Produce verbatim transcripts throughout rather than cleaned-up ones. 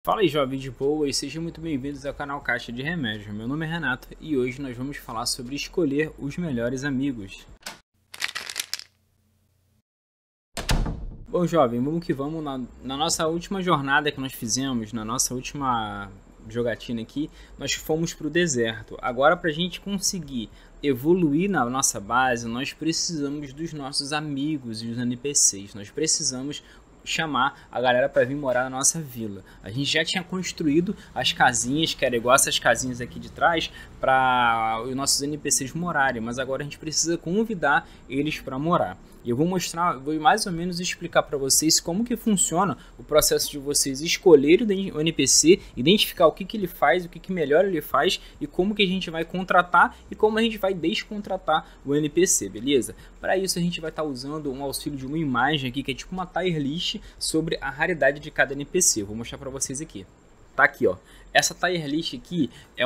Fala aí, jovens de boa, e sejam muito bem-vindos ao canal Caixa de Remédios. Meu nome é Renato e hoje nós vamos falar sobre escolher os melhores amigos. Bom, jovem, vamos que vamos. Na, na nossa última jornada que nós fizemos, na nossa última jogatina aqui, nós fomos para o deserto. Agora, para a gente conseguir evoluir na nossa base, nós precisamos dos nossos amigos e os N P Cs. Nós precisamos chamar a galera para vir morar na nossa vila. A gente já tinha construído as casinhas, que era igual essas casinhas aqui de trás, para os nossos N P Cs morarem, mas agora a gente precisa convidar eles para morar. E eu vou mostrar, vou mais ou menos explicar para vocês como que funciona o processo de vocês escolherem o N P C, identificar o que, que ele faz, o que, que melhor ele faz e como que a gente vai contratar e como a gente vai descontratar o N P C, beleza? Para isso a gente vai estar tá usando um auxílio de uma imagem aqui que é tipo uma tier list sobre a raridade de cada N P C. Eu vou mostrar para vocês aqui. Tá aqui, ó. Essa tier list aqui é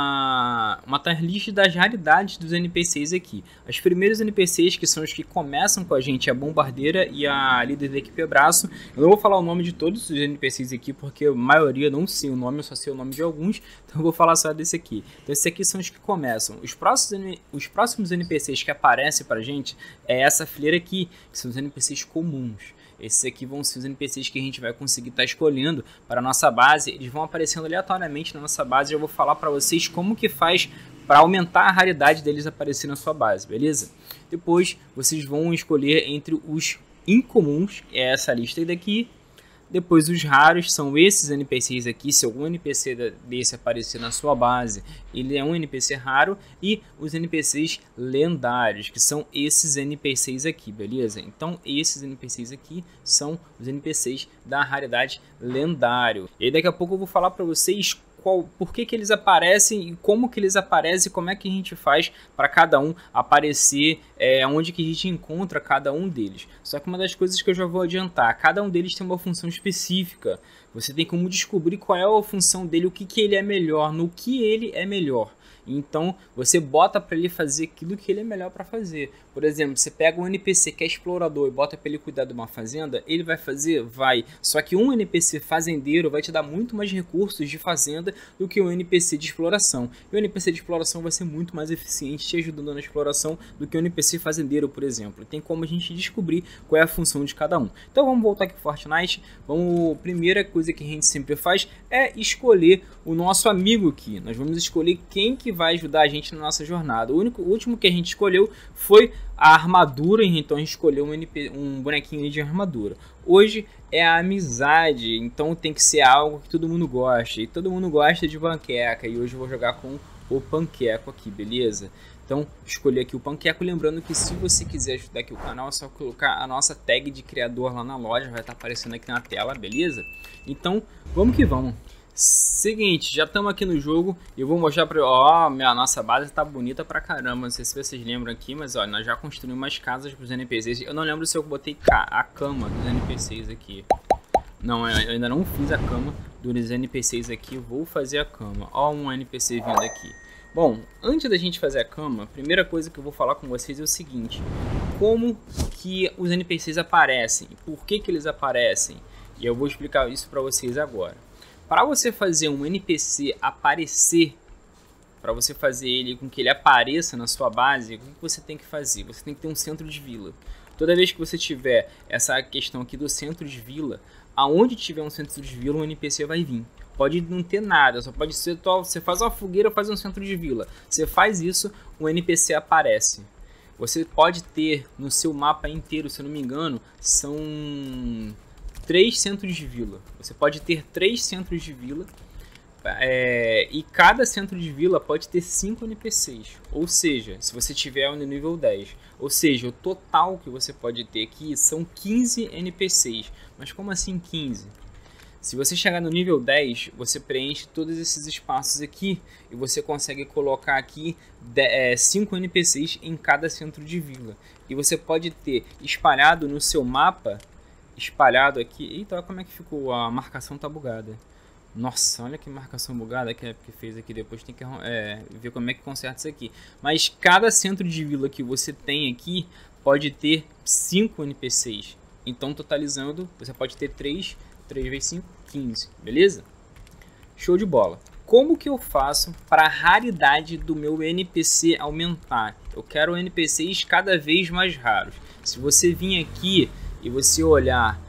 uma, uma tier list das raridades dos N P Cs aqui. Os primeiros N P Cs, que são os que começam com a gente, a Bombardeira e a líder da equipe Braço. Eu não vou falar o nome de todos os N P Cs aqui, porque a maioria não sei o nome, eu só sei o nome de alguns. Então eu vou falar só desse aqui. Então esses aqui são os que começam. Os próximos, os próximos N P Cs que aparecem pra gente é essa fileira aqui, que são os N P Cs comuns. Esses aqui vão ser os N P Cs que a gente vai conseguir estar tá escolhendo para a nossa base. Eles vão aparecendo aleatoriamente na nossa base. Eu vou falar para vocês como que faz para aumentar a raridade deles aparecer na sua base, beleza? Depois vocês vão escolher entre os incomuns, é essa lista daqui. Depois os raros são esses N P Cs aqui. Se algum N P C desse aparecer na sua base, ele é um N P C raro. E os N P Cs lendários, que são esses N P Cs aqui, beleza? Então esses N P Cs aqui são os N P Cs da raridade lendário. E aí, daqui a pouco eu vou falar para vocês qual, por que que eles aparecem e como que eles aparecem, como é que a gente faz para cada um aparecer, é, onde que a gente encontra cada um deles. Só que uma das coisas que eu já vou adiantar, cada um deles tem uma função específica. Você tem como descobrir qual é a função dele, o que que ele é melhor, no que ele é melhor. Então você bota para ele fazer aquilo que ele é melhor para fazer. Por exemplo, você pega um N P C que é explorador e bota para ele cuidar de uma fazenda, ele vai fazer? Vai. Só que um N P C fazendeiro vai te dar muito mais recursos de fazenda do que um N P C de exploração. E o N P C de exploração vai ser muito mais eficiente te ajudando na exploração do que o N P C fazendeiro, por exemplo. Tem como a gente descobrir qual é a função de cada um. Então vamos voltar aqui para Fortnite. Vamos, primeira coisa que a gente sempre faz é escolher o nosso amigo aqui. Nós vamos escolher quem que vai ajudar a gente na nossa jornada. O, único, o último que a gente escolheu foi a armadura, então a gente escolheu um, N P, um bonequinho de armadura. Hoje é a amizade, então tem que ser algo que todo mundo gosta. E todo mundo gosta de panqueca, e hoje eu vou jogar com o panqueco aqui, beleza? Então escolhi aqui o panqueco, lembrando que se você quiser ajudar aqui o canal, é só colocar a nossa tag de criador lá na loja, vai estar aparecendo aqui na tela, beleza? Então vamos que vamos. Seguinte, já estamos aqui no jogo e eu vou mostrar para ó, a nossa base tá bonita pra caramba. Não sei se vocês lembram aqui, mas ó, nós já construímos umas casas para os N P Cs. Eu não lembro se eu botei a cama dos N P Cs aqui. Não, eu ainda não fiz a cama dos N P Cs aqui. Vou fazer a cama. Ó, um N P C vindo aqui. Bom, antes da gente fazer a cama, a primeira coisa que eu vou falar com vocês é o seguinte: como que os N P Cs aparecem? Por que que eles aparecem? E eu vou explicar isso para vocês agora. Para você fazer um N P C aparecer, para você fazer ele com que ele apareça na sua base, o que você tem que fazer? Você tem que ter um centro de vila. Toda vez que você tiver essa questão aqui do centro de vila, aonde tiver um centro de vila, um N P C vai vir. Pode não ter nada, só pode ser, você faz uma fogueira ou faz um centro de vila. Você faz isso, o N P C aparece. Você pode ter no seu mapa inteiro, se eu não me engano, são três centros de vila. Você pode ter três centros de vila é, e cada centro de vila pode ter cinco N P Cs. Ou seja, se você tiver no nível dez. Ou seja, o total que você pode ter aqui são quinze N P Cs. Mas como assim quinze? Se você chegar no nível dez, você preenche todos esses espaços aqui e você consegue colocar aqui cinco N P Cs em cada centro de vila. E você pode ter espalhado no seu mapa, espalhado aqui. Eita, olha como é que ficou, a marcação tá bugada. Nossa, olha que marcação bugada que a Epic fez aqui. Depois tem que é, ver como é que conserta isso aqui. Mas cada centro de vila que você tem aqui pode ter cinco N P Cs. Então, totalizando, você pode ter três, três vezes cinco, quinze, beleza? Show de bola. Como que eu faço para a raridade do meu N P C aumentar? Eu quero N P Cs cada vez mais raros. Se você vir aqui e você olhar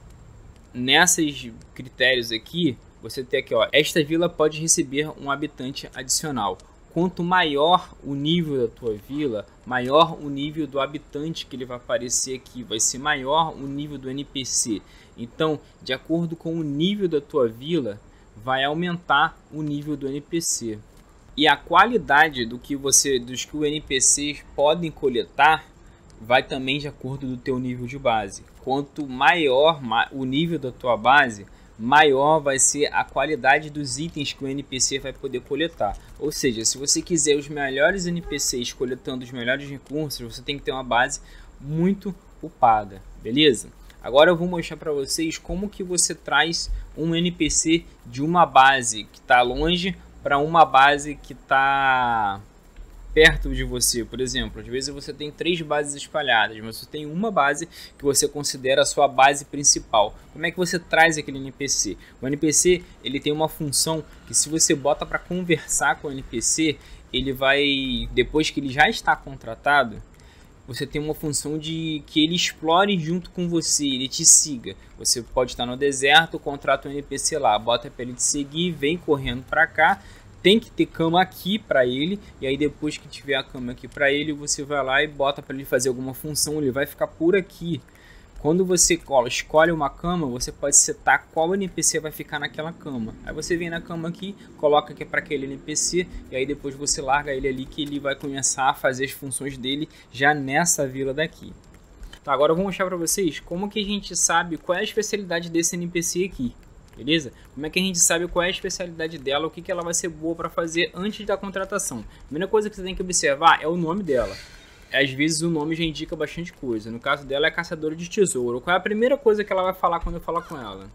nessas critérios aqui, você tem aqui, ó, esta vila pode receber um habitante adicional. Quanto maior o nível da tua vila, maior o nível do habitante que ele vai aparecer aqui, vai ser maior o nível do N P C. Então, de acordo com o nível da tua vila, vai aumentar o nível do N P C. E a qualidade do que você, dos que os N P Cs podem coletar vai também de acordo do teu nível de base. Quanto maior o nível da tua base, maior vai ser a qualidade dos itens que o N P C vai poder coletar. Ou seja, se você quiser os melhores N P Cs coletando os melhores recursos, você tem que ter uma base muito upada, beleza? Agora eu vou mostrar para vocês como que você traz um N P C de uma base que está longe para uma base que está perto de você. Por exemplo, às vezes você tem três bases espalhadas, mas você tem uma base que você considera a sua base principal. Como é que você traz aquele N P C? O N P C ele tem uma função que, se você bota para conversar com o N P C, ele vai, depois que ele já está contratado, você tem uma função de que ele explore junto com você, ele te siga. Você pode estar no deserto, contrata um N P C lá, bota para ele te seguir, vem correndo para cá. Tem que ter cama aqui para ele, e aí depois que tiver a cama aqui para ele, você vai lá e bota para ele fazer alguma função, ele vai ficar por aqui. Quando você escolhe uma cama, você pode setar qual N P C vai ficar naquela cama. Aí você vem na cama aqui, coloca que é para aquele N P C, e aí depois você larga ele ali, que ele vai começar a fazer as funções dele já nessa vila daqui. Tá, agora eu vou mostrar para vocês como que a gente sabe qual é a especialidade desse N P C aqui. Beleza? Como é que a gente sabe qual é a especialidade dela, o que, que ela vai ser boa para fazer antes da contratação? A primeira coisa que você tem que observar é o nome dela. Às vezes o nome já indica bastante coisa. No caso dela é caçadora de tesouro. Qual é a primeira coisa que ela vai falar quando eu falar com ela?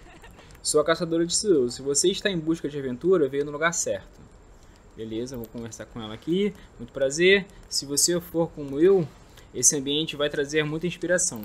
Sou a caçadora de tesouro. Se você está em busca de aventura, veio no lugar certo. Beleza, vou conversar com ela aqui. Muito prazer. Se você for como eu, esse ambiente vai trazer muita inspiração.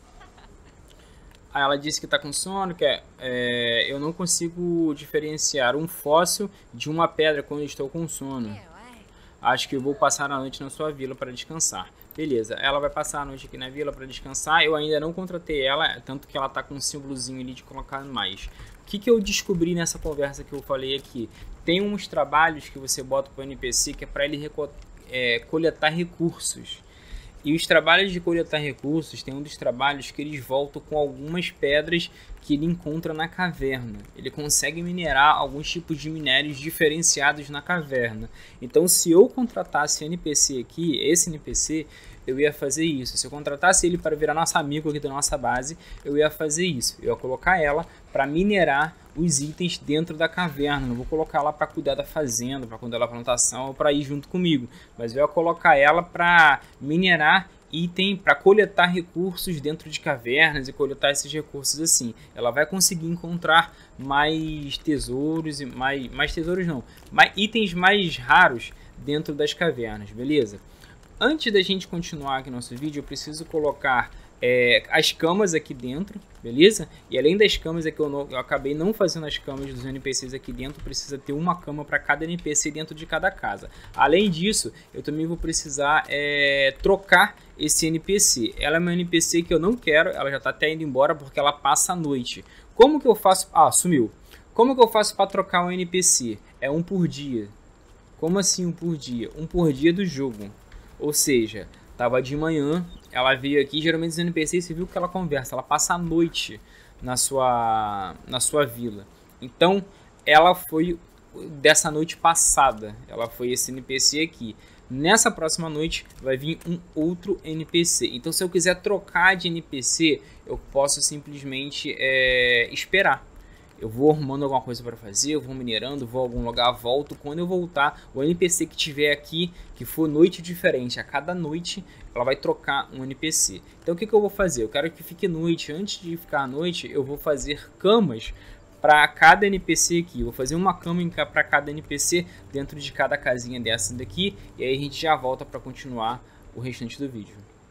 Aí ela disse que está com sono, que é, é, eu não consigo diferenciar um fóssil de uma pedra quando estou com sono. Acho que eu vou passar a noite na sua vila para descansar. Beleza, ela vai passar a noite aqui na vila para descansar. Eu ainda não contratei ela, tanto que ela está com um símbolozinho ali de colocar mais. O que, que eu descobri nessa conversa que eu falei aqui? Tem uns trabalhos que você bota para o N P C que é para ele é, coletar recursos. E os trabalhos de coletar recursos, tem um dos trabalhos que eles voltam com algumas pedras que ele encontra na caverna. Ele consegue minerar alguns tipos de minérios diferenciados na caverna. Então, se eu contratasse N P C aqui, esse N P C, eu ia fazer isso. Se eu contratasse ele para virar nosso amigo aqui da nossa base, eu ia fazer isso. Eu ia colocar ela para minerar os itens dentro da caverna. Não vou colocar ela para cuidar da fazenda, para cuidar da plantação ou para ir junto comigo. Mas eu ia colocar ela para minerar item, para coletar recursos dentro de cavernas e coletar esses recursos assim. Ela vai conseguir encontrar mais tesouros e mais, mais tesouros não, mais itens mais raros dentro das cavernas, beleza? Antes da gente continuar aqui nosso vídeo, eu preciso colocar é, as camas aqui dentro, beleza? E além das camas, é que eu, não, eu acabei não fazendo as camas dos N P Cs aqui dentro, precisa ter uma cama para cada N P C dentro de cada casa. Além disso, eu também vou precisar é, trocar esse N P C. Ela é uma N P C que eu não quero, ela já está até indo embora porque ela passa a noite. Como que eu faço? Ah, sumiu. Como que eu faço para trocar um N P C? É um por dia. Como assim um por dia? Um por dia do jogo. Ou seja, tava de manhã, ela veio aqui, geralmente os N P Cs, você viu que ela conversa, ela passa a noite na sua, na sua vila. Então, ela foi dessa noite passada, ela foi esse N P C aqui. Nessa próxima noite vai vir um outro N P C. Então, se eu quiser trocar de N P C, eu posso simplesmente é, esperar. Eu vou arrumando alguma coisa para fazer, eu vou minerando, vou a algum lugar, volto. Quando eu voltar, o N P C que tiver aqui, que for noite diferente, a cada noite ela vai trocar um N P C. Então o que, que eu vou fazer? Eu quero que fique noite. Antes de ficar noite, eu vou fazer camas para cada N P C aqui. Eu vou fazer uma cama para cada N P C dentro de cada casinha dessa daqui. E aí a gente já volta para continuar o restante do vídeo.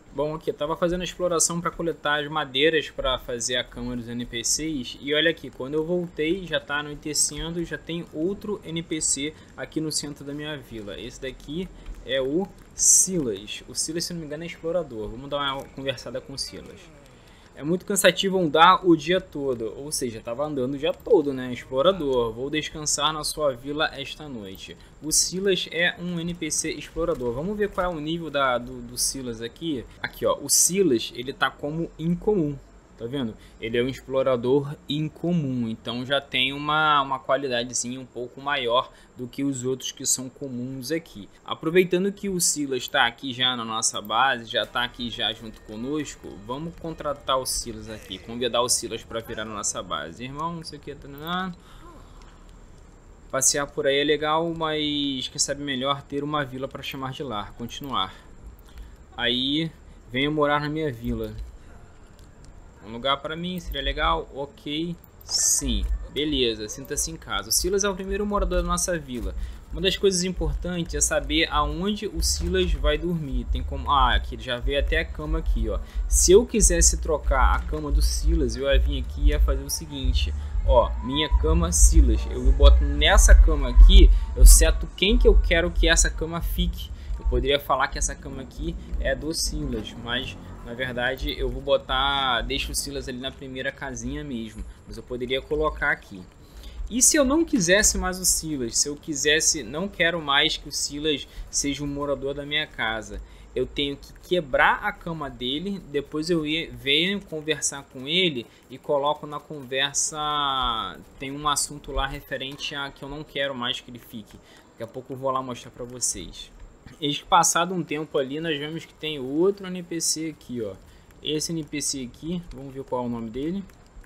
Bom, aqui, eu tava fazendo a exploração para coletar as madeiras para fazer a cama dos N P Cs. E olha aqui, quando eu voltei, já tá anoitecendo, já tem outro N P C aqui no centro da minha vila. Esse daqui é o Silas. O Silas, se não me engano, é explorador. Vamos dar uma conversada com o Silas. É muito cansativo andar o dia todo, ou seja, estava andando o dia todo, né? Explorador, vou descansar na sua vila esta noite. O Silas é um N P C explorador. Vamos ver qual é o nível da, do, do Silas aqui. Aqui, ó, o Silas, ele tá como incomum. Tá vendo? Ele é um explorador incomum, então já tem uma, uma qualidadezinha um pouco maior do que os outros que são comuns aqui. Aproveitando que o Silas está aqui já na nossa base, já está aqui já junto conosco, vamos contratar o Silas aqui, convidar o Silas para virar na nossa base. Irmão, não sei o que, tá... passear por aí é legal, mas quem sabe melhor ter uma vila para chamar de lar. Continuar. Aí, venha morar na minha vila. Um lugar para mim seria legal? Ok, sim. Beleza, sinta-se em casa. O Silas é o primeiro morador da nossa vila. Uma das coisas importantes é saber aonde o Silas vai dormir. Tem como... Ah, aqui ele já veio até a cama aqui, ó. Se eu quisesse trocar a cama do Silas, eu ia vir aqui e ia fazer o seguinte. Ó, minha cama Silas. Eu boto nessa cama aqui, eu seto quem que eu quero que essa cama fique. Eu poderia falar que essa cama aqui é do Silas, mas... na verdade, eu vou botar, deixo o Silas ali na primeira casinha mesmo, mas eu poderia colocar aqui. E se eu não quisesse mais o Silas, se eu quisesse, não quero mais que o Silas seja um morador da minha casa, eu tenho que quebrar a cama dele, depois eu venho conversar com ele e coloco na conversa, tem um assunto lá referente a que eu não quero mais que ele fique. Daqui a pouco eu vou lá mostrar para vocês. Eis que passado um tempo ali, nós vemos que tem outro N P C aqui, ó. Esse N P C aqui, vamos ver qual é o nome dele.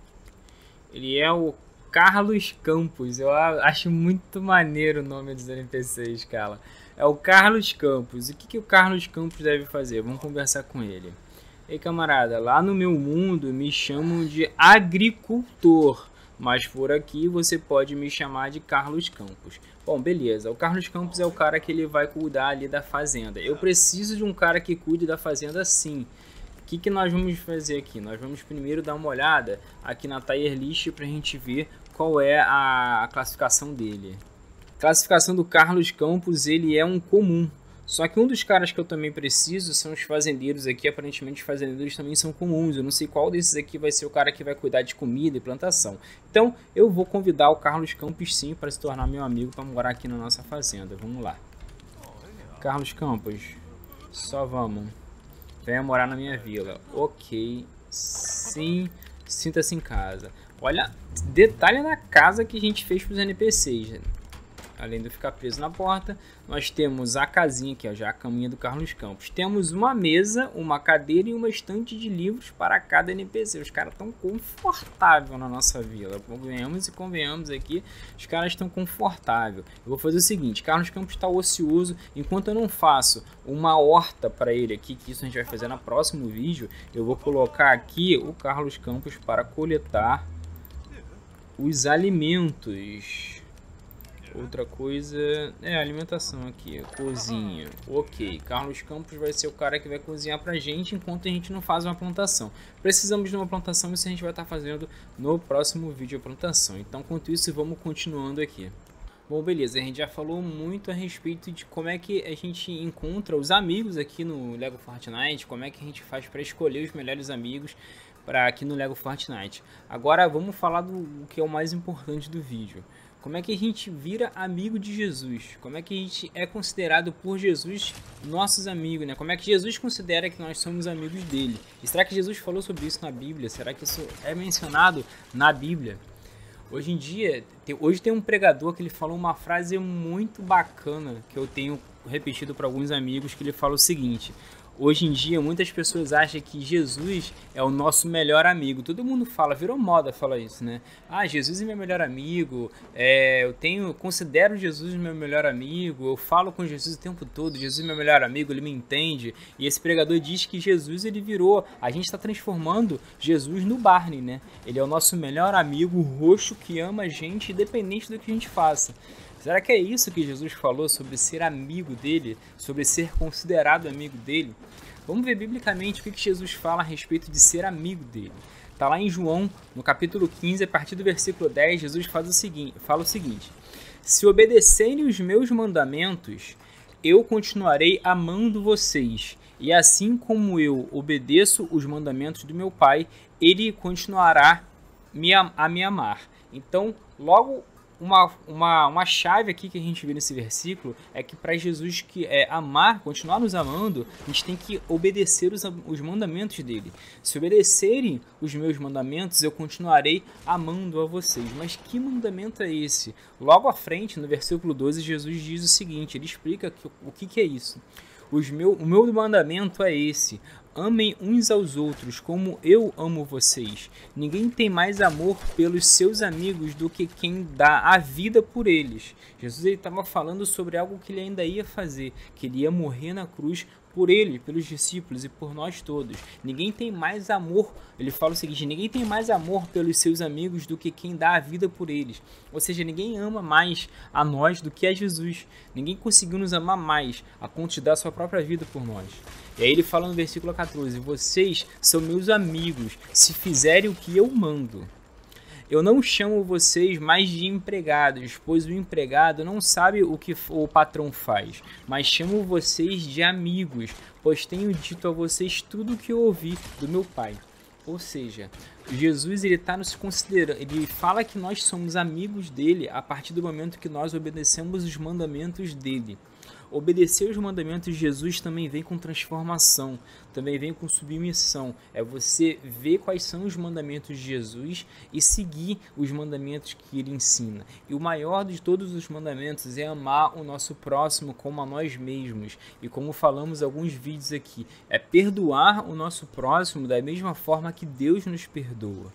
Ele é o Carlos Campos. Eu acho muito maneiro o nome dos N P Cs, cara. É o Carlos Campos. O que, que o Carlos Campos deve fazer? Vamos conversar com ele. Ei, camarada, lá no meu mundo me chamam de agricultor. Mas por aqui você pode me chamar de Carlos Campos. Bom, beleza. O Carlos Campos é o cara que ele vai cuidar ali da fazenda. Eu preciso de um cara que cuide da fazenda sim. O que, que nós vamos fazer aqui? Nós vamos primeiro dar uma olhada aqui na Tier List para a gente ver qual é a, a classificação dele. Classificação do Carlos Campos, ele é um comum. Só que um dos caras que eu também preciso são os fazendeiros aqui. Aparentemente os fazendeiros também são comuns. Eu não sei qual desses aqui vai ser o cara que vai cuidar de comida e plantação. Então eu vou convidar o Carlos Campos sim para se tornar meu amigo para morar aqui na nossa fazenda. Vamos lá. Carlos Campos, só vamos. Venha morar na minha vila. Ok, sim, sinta-se em casa. Olha, detalhe na casa que a gente fez para os N P Cs. Além de eu ficar preso na porta, nós temos a casinha aqui, ó, já a caminha do Carlos Campos. Temos uma mesa, uma cadeira e uma estante de livros para cada N P C. Os caras estão confortáveis na nossa vila. Convenhamos e convenhamos aqui, os caras estão confortáveis. Eu vou fazer o seguinte, Carlos Campos está ocioso. Enquanto eu não faço uma horta para ele aqui, que isso a gente vai fazer no próximo vídeo, eu vou colocar aqui o Carlos Campos para coletar os alimentos. Outra coisa é a alimentação aqui, cozinha. Ok, Carlos Campos vai ser o cara que vai cozinhar pra gente enquanto a gente não faz uma plantação. Precisamos de uma plantação, isso a gente vai estar fazendo no próximo vídeo a plantação. Então, enquanto isso, vamos continuando aqui. Bom, beleza, a gente já falou muito a respeito de como é que a gente encontra os amigos aqui no Lego Fortnite, como é que a gente faz para escolher os melhores amigos para aqui no Lego Fortnite. Agora vamos falar do que é o mais importante do vídeo. Como é que a gente vira amigo de Jesus? Como é que a gente é considerado por Jesus nossos amigos, né? Como é que Jesus considera que nós somos amigos dele? E será que Jesus falou sobre isso na Bíblia? Será que isso é mencionado na Bíblia? Hoje em dia, hoje tem um pregador que ele falou uma frase muito bacana que eu tenho repetido para alguns amigos, que ele fala o seguinte: hoje em dia, muitas pessoas acham que Jesus é o nosso melhor amigo. Todo mundo fala, virou moda falar isso, né? Ah, Jesus é meu melhor amigo, é, eu tenho, considero Jesus meu melhor amigo, eu falo com Jesus o tempo todo, Jesus é meu melhor amigo, ele me entende. E esse pregador diz que Jesus, ele virou, a gente está transformando Jesus no Barney, né? Ele é o nosso melhor amigo roxo que ama a gente, independente do que a gente faça. Será que é isso que Jesus falou sobre ser amigo dele, sobre ser considerado amigo dele? Vamos ver biblicamente o que Jesus fala a respeito de ser amigo dele. Está lá em João, no capítulo quinze, a partir do versículo dez, Jesus faz o seguinte, fala o seguinte: se obedecerem os meus mandamentos, eu continuarei amando vocês, e assim como eu obedeço os mandamentos do meu Pai, ele continuará a me amar. Então, logo, uma, uma, uma chave aqui que a gente vê nesse versículo é que para Jesus que é amar, continuar nos amando, a gente tem que obedecer os, os mandamentos dele. Se obedecerem os meus mandamentos, eu continuarei amando a vocês. Mas que mandamento é esse? Logo à frente, no versículo doze, Jesus diz o seguinte, ele explica que, o que, que é isso. Os meu, o meu mandamento é esse: amem uns aos outros como eu amo vocês. Ninguém tem mais amor pelos seus amigos do que quem dá a vida por eles. Jesus estava falando sobre algo que ele ainda ia fazer, que ele ia morrer na cruz por ele, pelos discípulos e por nós todos. Ninguém tem mais amor, ele fala o seguinte, ninguém tem mais amor pelos seus amigos do que quem dá a vida por eles. Ou seja, ninguém ama mais a nós do que a Jesus. Ninguém conseguiu nos amar mais a ponto de dar sua própria vida por nós. E aí ele fala no versículo quatorze, vocês são meus amigos se fizerem o que eu mando. Eu não chamo vocês mais de empregados, pois o empregado não sabe o que o patrão faz, mas chamo vocês de amigos, pois tenho dito a vocês tudo o que eu ouvi do meu Pai. Ou seja, Jesus ele está nos considerando, ele fala que nós somos amigos dele a partir do momento que nós obedecemos os mandamentos dele. Obedecer os mandamentos de Jesus também vem com transformação, também vem com submissão. É você ver quais são os mandamentos de Jesus e seguir os mandamentos que ele ensina. E o maior de todos os mandamentos é amar o nosso próximo como a nós mesmos. E como falamos em alguns vídeos aqui, é perdoar o nosso próximo da mesma forma que Deus nos perdoa.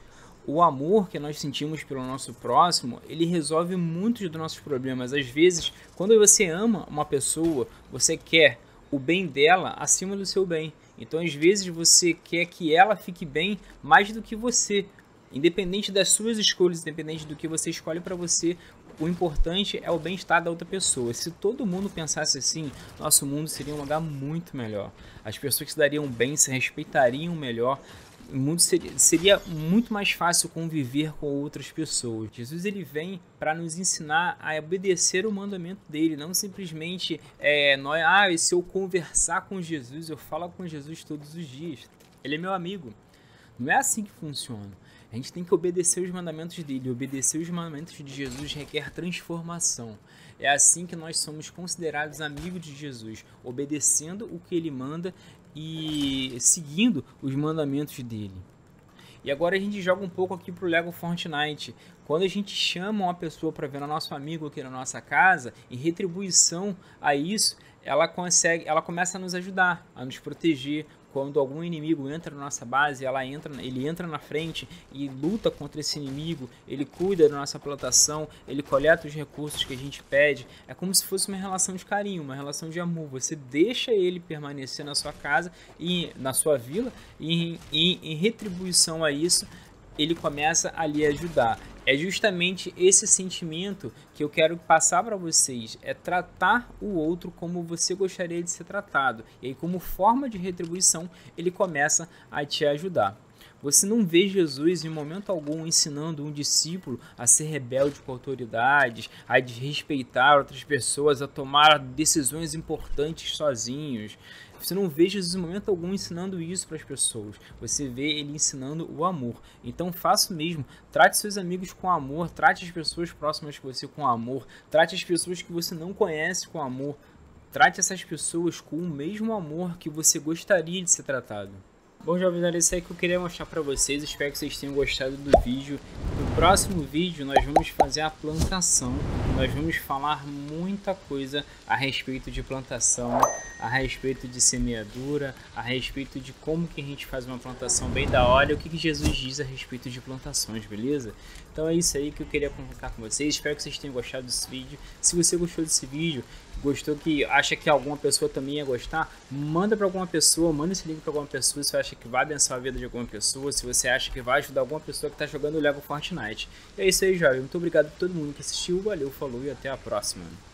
O amor que nós sentimos pelo nosso próximo, ele resolve muitos dos nossos problemas. Às vezes, quando você ama uma pessoa, você quer o bem dela acima do seu bem. Então, às vezes, você quer que ela fique bem mais do que você. Independente das suas escolhas, independente do que você escolhe para você, o importante é o bem-estar da outra pessoa. Se todo mundo pensasse assim, nosso mundo seria um lugar muito melhor. As pessoas se dariam bem, se respeitariam melhor. O mundo seria, seria muito mais fácil conviver com outras pessoas. Jesus ele vem para nos ensinar a obedecer o mandamento dele, não simplesmente é, nós, ah, se eu conversar com Jesus, eu falo com Jesus todos os dias. Ele é meu amigo. Não é assim que funciona. A gente tem que obedecer os mandamentos dele. Obedecer os mandamentos de Jesus requer transformação. É assim que nós somos considerados amigos de Jesus, obedecendo o que ele manda e seguindo os mandamentos dele. E agora a gente joga um pouco aqui pro Lego Fortnite. Quando a gente chama uma pessoa para ver o nosso amigo aqui na nossa casa, em retribuição a isso, ela consegue, ela começa a nos ajudar, a nos proteger. Quando algum inimigo entra na nossa base, ela entra, ele entra na frente e luta contra esse inimigo, ele cuida da nossa plantação, ele coleta os recursos que a gente pede. É como se fosse uma relação de carinho, uma relação de amor. Você deixa ele permanecer na sua casa, e na sua vila, e em, em retribuição a isso, ele começa a lhe ajudar. É justamente esse sentimento que eu quero passar para vocês, é tratar o outro como você gostaria de ser tratado. E aí, como forma de retribuição, ele começa a te ajudar. Você não vê Jesus em momento algum ensinando um discípulo a ser rebelde com autoridades, a desrespeitar outras pessoas, a tomar decisões importantes sozinhos. Você não vê Jesus em momento algum ensinando isso para as pessoas. Você vê ele ensinando o amor. Então faça o mesmo. Trate seus amigos com amor. Trate as pessoas próximas de você com amor. Trate as pessoas que você não conhece com amor. Trate essas pessoas com o mesmo amor que você gostaria de ser tratado. Bom, jovens, era isso aí que eu queria mostrar para vocês. Espero que vocês tenham gostado do vídeo. No próximo vídeo nós vamos fazer a plantação. Nós vamos falar muita coisa a respeito de plantação, a respeito de semeadura, a respeito de como que a gente faz uma plantação bem da hora e o que, que Jesus diz a respeito de plantações, beleza? Então é isso aí que eu queria contar com vocês. Espero que vocês tenham gostado desse vídeo. Se você gostou desse vídeo, gostou, que acha que alguma pessoa também ia gostar, manda para alguma pessoa, manda esse link para alguma pessoa se você acha que vai abençoar a vida de alguma pessoa, se você acha que vai ajudar alguma pessoa que está jogando Lego Fortnite. E é isso aí, jovem. Muito obrigado por todo mundo que assistiu, valeu, falou e até a próxima.